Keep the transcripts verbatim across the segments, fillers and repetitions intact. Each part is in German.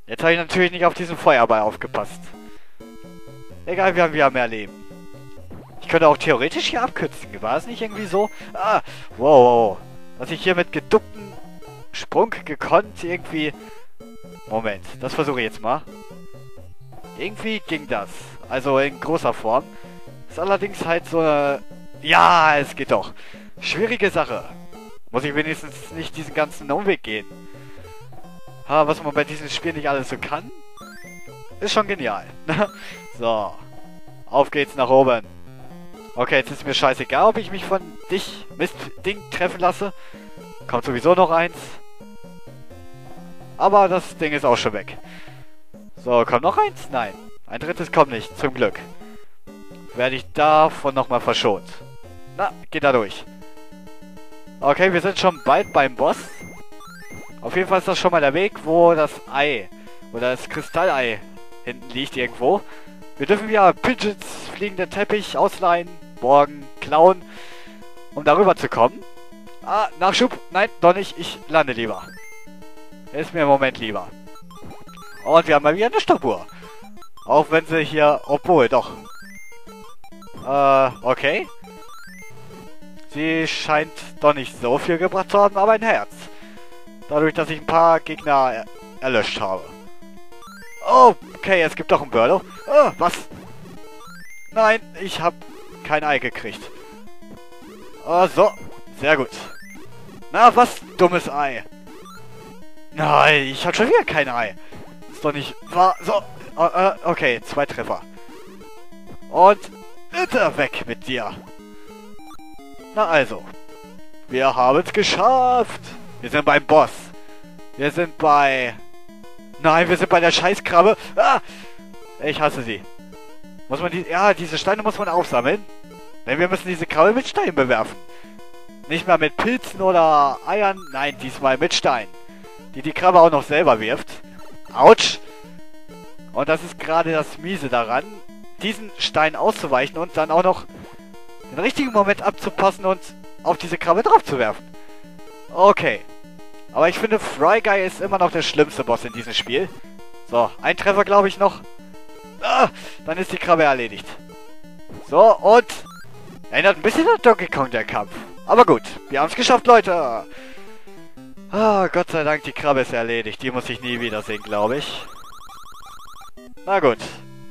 Jetzt habe ich natürlich nicht auf diesen Feuerball aufgepasst. Egal, wir haben wieder mehr Leben. Ich könnte auch theoretisch hier abkürzen. War es nicht irgendwie so? Ah, wow, wow. Dass ich hier mit geducktem Sprung gekonnt irgendwie... Moment, das versuche ich jetzt mal. Irgendwie ging das. Also in großer Form. Ist allerdings halt so eine... Ja, es geht doch. Schwierige Sache. Muss ich wenigstens nicht diesen ganzen Umweg gehen. Ha, was man bei diesem Spiel nicht alles so kann, ist schon genial. So. Auf geht's nach oben. Okay, jetzt ist mir scheißegal, ob ich mich von dich, Mistding, treffen lasse. Kommt sowieso noch eins. Aber das Ding ist auch schon weg. So, kommt noch eins? Nein. Ein drittes kommt nicht, zum Glück. Werde ich davon nochmal verschont. Na, geht da durch. Okay, wir sind schon bald beim Boss. Auf jeden Fall ist das schon mal der Weg, wo das Ei oder das Kristallei hinten liegt irgendwo. Wir dürfen ja Pidgeots, fliegenden Teppich ausleihen, borgen, klauen, um darüber zu kommen. Ah, Nachschub. Nein, doch nicht. Ich lande lieber. Ist mir im Moment lieber. Und wir haben mal wieder eine Stoppuhr. Auch wenn sie hier... Obwohl, doch. Äh, okay. Sie scheint doch nicht so viel gebracht zu haben, aber ein Herz. Dadurch, dass ich ein paar Gegner er erlöscht habe. Oh, okay, es gibt doch ein Birdo. Oh, was? Nein, ich habe kein Ei gekriegt. Oh, so. Sehr gut. Na, was? Dummes Ei. Nein, ich habe schon wieder kein Ei. Ist doch nicht wahr. So. Uh, uh, okay, zwei Treffer. Und bitte weg mit dir. Na also. Wir haben es geschafft. Wir sind beim Boss. Wir sind bei... Nein, wir sind bei der Scheißkrabbe. Ah! Ich hasse sie. Muss man die... Ja, diese Steine muss man aufsammeln. Denn wir müssen diese Krabbe mit Steinen bewerfen. Nicht mal mit Pilzen oder Eiern. Nein, diesmal mit Steinen. Die die Krabbe auch noch selber wirft. Autsch! Und das ist gerade das Miese daran, diesen Stein auszuweichen und dann auch noch den richtigen Moment abzupassen und auf diese Krabbe drauf zu werfen. Okay. Aber ich finde, Fry Guy ist immer noch der schlimmste Boss in diesem Spiel. So, ein Treffer glaube ich noch. Ah, dann ist die Krabbe erledigt. So, und... Erinnert ein bisschen an Donkey Kong, der Kampf. Aber gut, wir haben es geschafft, Leute. Ah, Gott sei Dank, die Krabbe ist erledigt. Die muss ich nie wiedersehen, glaube ich. Na gut.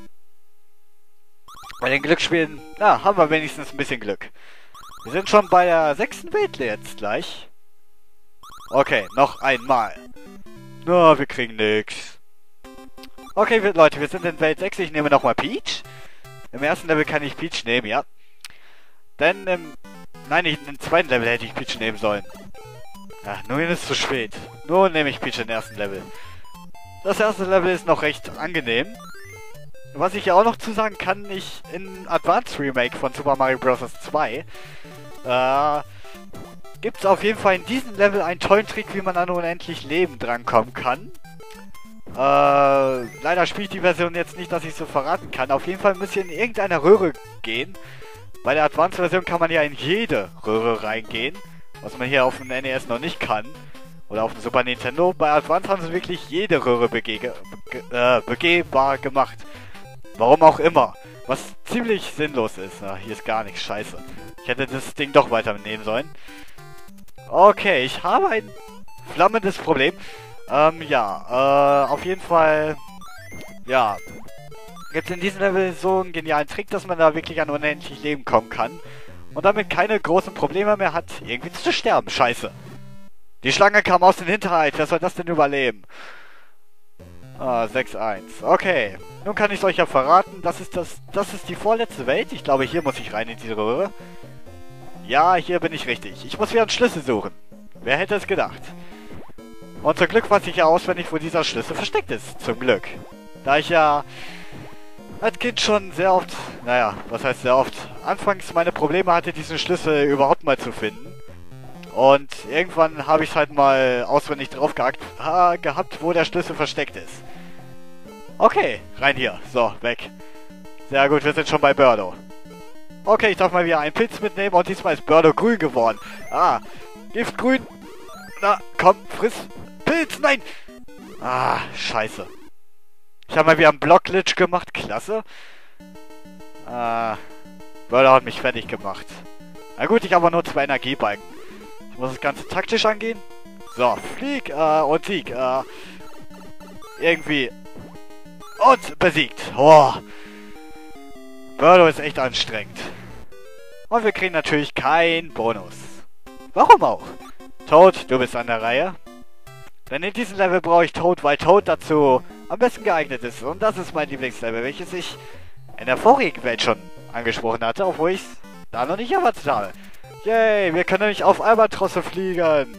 Bei den Glücksspielen, na, haben wir wenigstens ein bisschen Glück. Wir sind schon bei der sechsten Welt jetzt gleich. Okay, noch einmal. Na, wir kriegen nix. Okay, wir, Leute, wir sind in Welt sechs. Ich nehme nochmal Peach. Im ersten Level kann ich Peach nehmen, ja. Denn im... Nein, nicht, im zweiten Level hätte ich Peach nehmen sollen. Ja, nun ist es zu spät. Nun nehme ich Peach im ersten Level. Das erste Level ist noch recht angenehm. Was ich ja auch noch zu sagen kann, ich in Advanced Remake von Super Mario Bros. zwei äh, gibt es auf jeden Fall in diesem Level einen tollen Trick, wie man an unendlich Leben drankommen kann. Äh, leider spiele ich die Version jetzt nicht, dass ich so verraten kann. Auf jeden Fall müsst ihr in irgendeine Röhre gehen. Bei der Advanced Version kann man ja in jede Röhre reingehen, was man hier auf dem N E S noch nicht kann. Oder auf dem Super Nintendo. Bei Advanced haben sie wirklich jede Röhre bege äh, begehbar gemacht. Warum auch immer. Was ziemlich sinnlos ist. Na, hier ist gar nichts. Scheiße. Ich hätte das Ding doch weiternehmen sollen. Okay, ich habe ein flammendes Problem. Ähm, ja. Äh, auf jeden Fall... Ja. Gibt es in diesem Level so einen genialen Trick, dass man da wirklich an unendlich Leben kommen kann. Und damit keine großen Probleme mehr hat, irgendwie zu sterben. Scheiße. Die Schlange kam aus dem Hinterhalt. Wer soll das denn überleben? Ah, sechs eins. Okay. Nun kann ich es euch ja verraten. Das ist das. Das ist die vorletzte Welt. Ich glaube, hier muss ich rein in diese Röhre. Ja, hier bin ich richtig. Ich muss wieder einen Schlüssel suchen. Wer hätte es gedacht? Und zum Glück weiß ich ja auswendig, wo dieser Schlüssel versteckt ist. Zum Glück. Da ich ja als Kind schon sehr oft, naja, was heißt sehr oft, anfangs meine Probleme hatte, diesen Schlüssel überhaupt mal zu finden. Und irgendwann habe ich es halt mal auswendig drauf gehackt, ha, gehabt, wo der Schlüssel versteckt ist. Okay, rein hier. So, weg. Sehr gut, wir sind schon bei Birdo. Okay, ich darf mal wieder einen Pilz mitnehmen und diesmal ist Birdo grün geworden. Ah, Giftgrün. Na, komm, friss. Pilz, nein. Ah, scheiße. Ich habe mal wieder einen Block-Glitch gemacht. Klasse. Äh, Börder hat mich fertig gemacht. Na gut, ich habe aber nur zwei Energiebalken. Ich muss das Ganze taktisch angehen. So, flieg äh, und sieg. Äh, irgendwie. Und besiegt. Oh. Birdo ist echt anstrengend. Und wir kriegen natürlich keinen Bonus. Warum auch? Toad, du bist an der Reihe. Denn in diesem Level brauche ich Toad, weil Toad dazu am besten geeignet ist. Und das ist mein Lieblingslevel, welches ich in der vorigen Welt schon angesprochen hatte, obwohl ich es da noch nicht erwartet habe. Yay, wir können nämlich auf Albatrosse fliegen.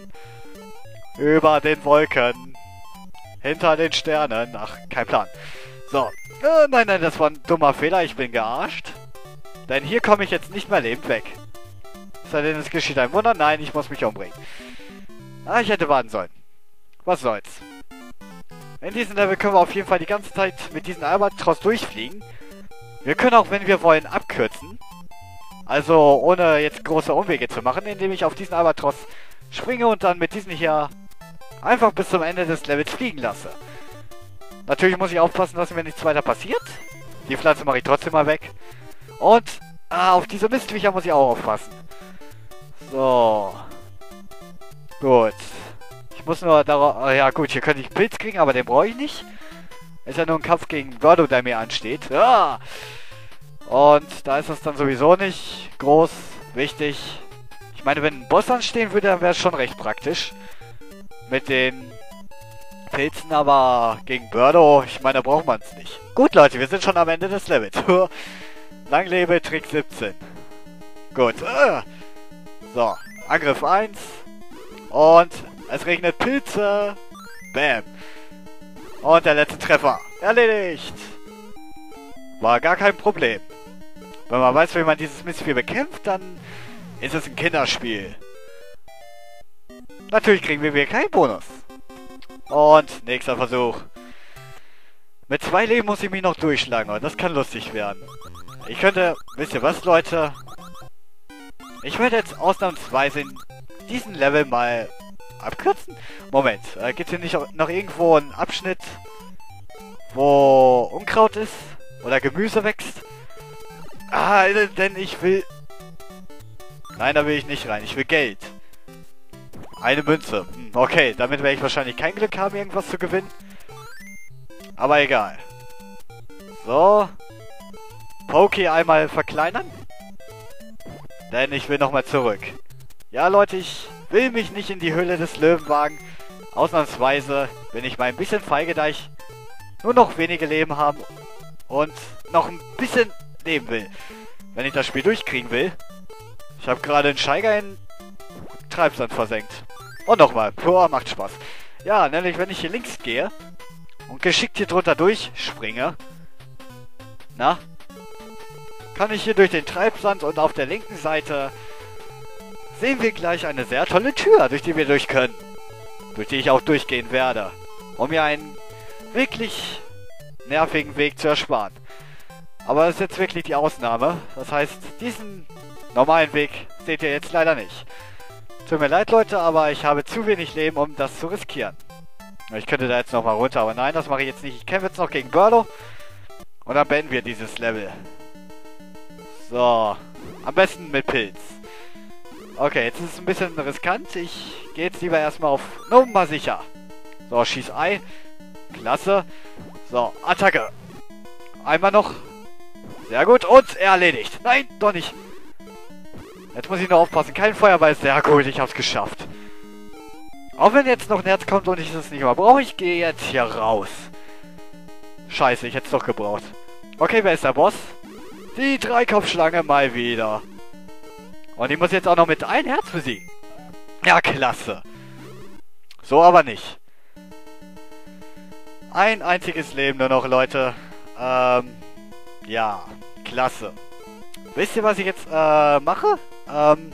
Über den Wolken. Hinter den Sternen. Ach, kein Plan. So. Äh, nein, nein, das war ein dummer Fehler. Ich bin gearscht. Denn hier komme ich jetzt nicht mehr lebend weg. Sei denn, es geschieht ein Wunder. Nein, ich muss mich umbringen. Ah, ich hätte warten sollen. Was soll's. In diesem Level können wir auf jeden Fall die ganze Zeit mit diesem Albatros durchfliegen. Wir können auch, wenn wir wollen, abkürzen. Also ohne jetzt große Umwege zu machen, indem ich auf diesen Albatros springe und dann mit diesem hier einfach bis zum Ende des Levels fliegen lasse. Natürlich muss ich aufpassen, dass mir nichts weiter passiert. Die Pflanze mache ich trotzdem mal weg. Und ah, auf diese Mistviecher muss ich auch aufpassen. So. Gut. Ich muss nur darauf... Oh ja gut, hier könnte ich einen Pilz kriegen, aber den brauche ich nicht. Ist ja nur ein Kampf gegen Birdo, der mir ansteht. Ja. Und da ist es dann sowieso nicht groß wichtig. Ich meine, wenn ein Boss anstehen würde, dann wäre es schon recht praktisch. Mit den Pilzen, aber gegen Birdo, ich meine, da braucht man es nicht. Gut, Leute, wir sind schon am Ende des Levels. Lang lebe Trick siebzehn. Gut. So, Angriff eins. Und es regnet Pilze. Bam. Und der letzte Treffer. Erledigt. War gar kein Problem. Wenn man weiß, wie man dieses Mistvieh bekämpft, dann ist es ein Kinderspiel. Natürlich kriegen wir wieder keinen Bonus. Und nächster Versuch. Mit zwei Leben muss ich mich noch durchschlagen, und das kann lustig werden. Ich könnte... Wisst ihr was, Leute? Ich werde jetzt ausnahmsweise in diesem Level mal abkürzen. Moment, äh, gibt es hier nicht noch irgendwo einen Abschnitt, wo Unkraut ist? Oder Gemüse wächst? Ah, denn ich will... Nein, da will ich nicht rein. Ich will Geld. Eine Münze. Hm, okay, damit werde ich wahrscheinlich kein Glück haben, irgendwas zu gewinnen. Aber egal. So. Poké einmal verkleinern. Denn ich will nochmal zurück. Ja, Leute, ich will mich nicht in die Höhle des Löwen wagen. Ausnahmsweise bin ich mal ein bisschen feige, da ich nur noch wenige Leben habe und noch ein bisschen leben will. Wenn ich das Spiel durchkriegen will. Ich habe gerade einen Steiger in Treibsand versenkt. Und nochmal. Boah, macht Spaß. Ja, nämlich wenn ich hier links gehe und geschickt hier drunter durchspringe, na, kann ich hier durch den Treibsand und auf der linken Seite sehen wir gleich eine sehr tolle Tür, durch die wir durch können. Durch die ich auch durchgehen werde, um mir einen wirklich nervigen Weg zu ersparen. Aber das ist jetzt wirklich die Ausnahme. Das heißt, diesen normalen Weg seht ihr jetzt leider nicht. Tut mir leid, Leute, aber ich habe zu wenig Leben, um das zu riskieren. Ich könnte da jetzt nochmal runter, aber nein, das mache ich jetzt nicht. Ich kämpfe jetzt noch gegen Birdo. Und dann beenden wir dieses Level. So. Am besten mit Pilz. Okay, jetzt ist es ein bisschen riskant. Ich gehe jetzt lieber erstmal auf Nummer sicher. So, schieß Ei. Klasse. So, Attacke. Einmal noch. Sehr gut. Und erledigt. Nein, doch nicht. Jetzt muss ich nur aufpassen. Kein Feuerball. Sehr gut, ich hab's geschafft. Auch wenn jetzt noch ein Herz kommt und ich es nicht mehr brauche, ich gehe jetzt hier raus. Scheiße, ich hätte es doch gebraucht. Okay, wer ist der Boss? Die Dreikopfschlange mal wieder. Und die muss jetzt auch noch mit ein Herz besiegen. Ja, klasse. So aber nicht. Ein einziges Leben nur noch, Leute. Ähm, ja, klasse. Wisst ihr, was ich jetzt äh, mache? Ähm,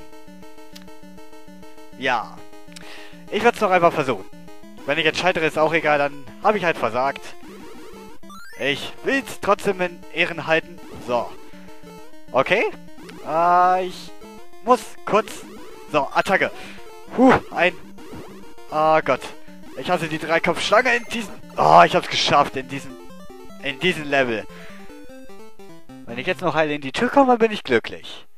ja. Ich werde es noch einfach versuchen. Wenn ich jetzt scheitere, ist auch egal, dann habe ich halt versagt. Ich will es trotzdem in Ehren halten. So. Okay. Äh, ich muss kurz... So, Attacke. Puh, ein... Oh Gott. Ich hasse die Dreikopfschlange in diesem... Oh, ich hab's geschafft in diesem in diesem Level. Wenn ich jetzt noch heil in die Tür komme, bin ich glücklich.